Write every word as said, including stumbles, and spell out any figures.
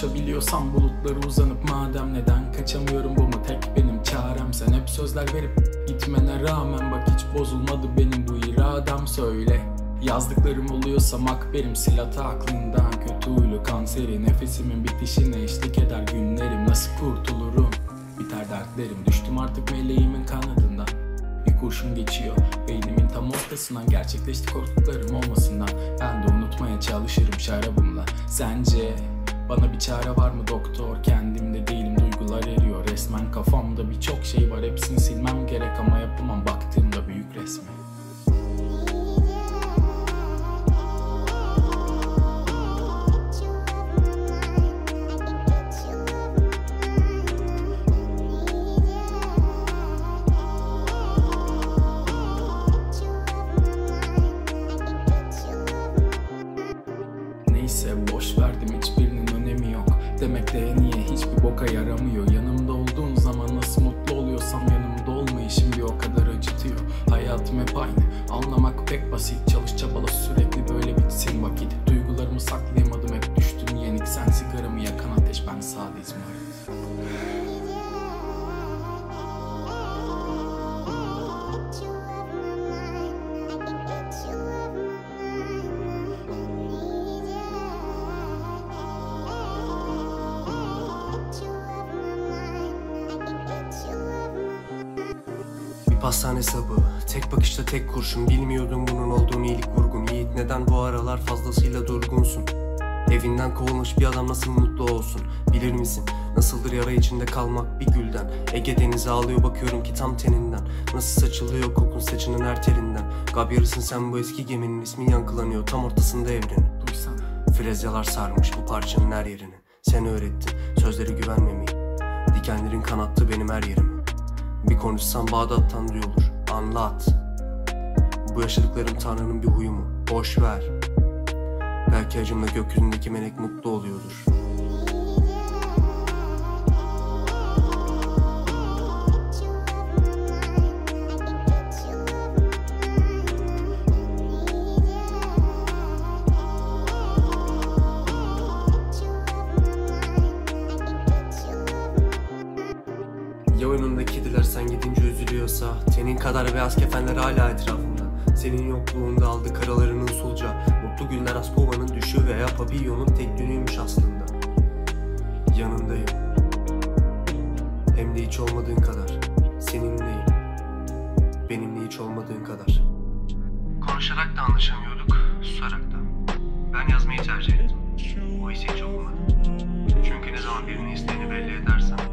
Uçabiliyorsam bulutları uzanıp madem, neden kaçamıyorum, bu mu tek benim çarem? Sen hep sözler verip gitmene rağmen bak hiç bozulmadı benim bu iradem. Söyle, yazdıklarım oluyorsa makberim, sil ata aklından kötü huylu kanseri. Nefesimin bitişine eşlik eder günlerim, nasıl kurtulurum biter dertlerim. Düştüm artık meleğimin kanadından, bir kurşun geçiyor beynimin tam ortasından. Gerçekleşti korktuklarım olmasından, ben de unutmaya çalışırım şarabımla. Sence bana bir çare var mı doktor? Kendimde değilim, duygular eriyor resmen kafamda. Birçok şey var, hepsini silmem gerek ama yapamam baktığımda büyük resmi. Neyse boş verdim, hiçbirinin önemi yok. Demek de niye hiçbir boka yaramıyor. Yanımda olduğun zaman nasıl mutlu oluyorsam, yanımda olmayışım bir o kadar acıtıyor. Hayatım hep aynı, anlamak pek basit. Çalış çabala sürekli böyle bitsin vakit. Duygularımı saklayamadım, hep düştüm yenik. Sen sigaramı yakan ateş, ben sade izmarit. Pastane sabı, tek bakışta tek kurşun. Bilmiyordum bunun olduğunu, iyilik vurgun. Yiğit, neden bu aralar fazlasıyla durgunsun? Evinden kovulmuş bir adam nasıl mutlu olsun? Bilir misin nasıldır yara içinde kalmak bir gülden? Ege denizi ağlıyor, bakıyorum ki tam teninden. Nasıl saçılıyor kokun saçının her telinden. Gabyarısın sen bu eski geminin, ismin yankılanıyor tam ortasında evrenin. Duysana, Frezyalar sarmış bu parçanın her yerini. Sen öğrettin sözlere güvenmemeyi, dikenlerin kanattı benim her yerimi. Bir konuşsam Bağdat'tan duyulur, anlat. Bu yaşadıklarım Tanrı'nın bir huyu mu? Boş ver. Belki acımla gökyüzündeki melek mutlu oluyordur. Ya önündeki kediler sen gidince üzülüyorsa, tenin kadar beyaz kefenler hala etrafında. Senin yokluğunda aldı karalarını usulca. Mutlu günler Aspova'nın düşü veya Papillon'un tek dünüymüş aslında. Yanındayım, hem de hiç olmadığın kadar. Seninleyim, benimle hiç olmadığın kadar. Konuşarak da anlaşamıyorduk, susarak da. Ben yazmayı tercih ettim. O his hiç olmadı. Çünkü ne zaman birinin isteğini belli edersen